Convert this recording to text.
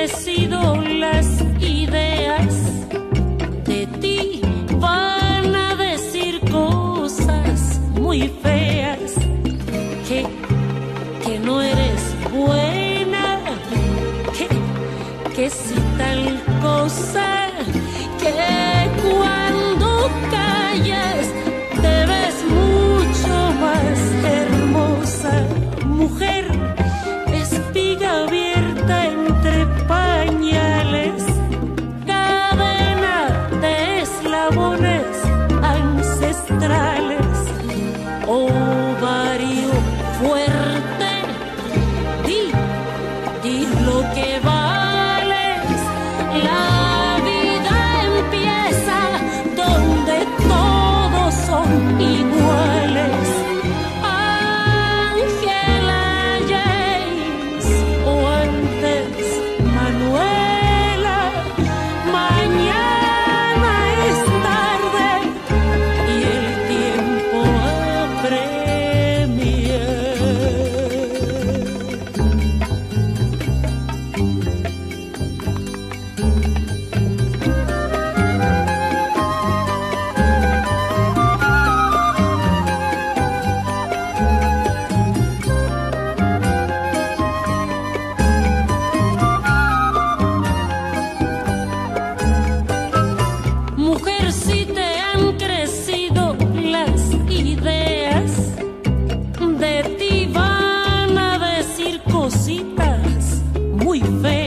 crecido las ideas, de ti van a decir cosas muy feas, que no eres buena, que si tal cosa, que cuando callas te ves mucho más hermosa, mujer, espiga abierta entre pañales, cadena de eslabones ancestrales, ovario fuerte, di lo que vales, la vida empieza donde todos son iguales. Ángela James o antes Manuela, mañana es tarde y el tiempo apremia. Mujer, si te han crecido las ideas, de ti van a decir cositas muy feas.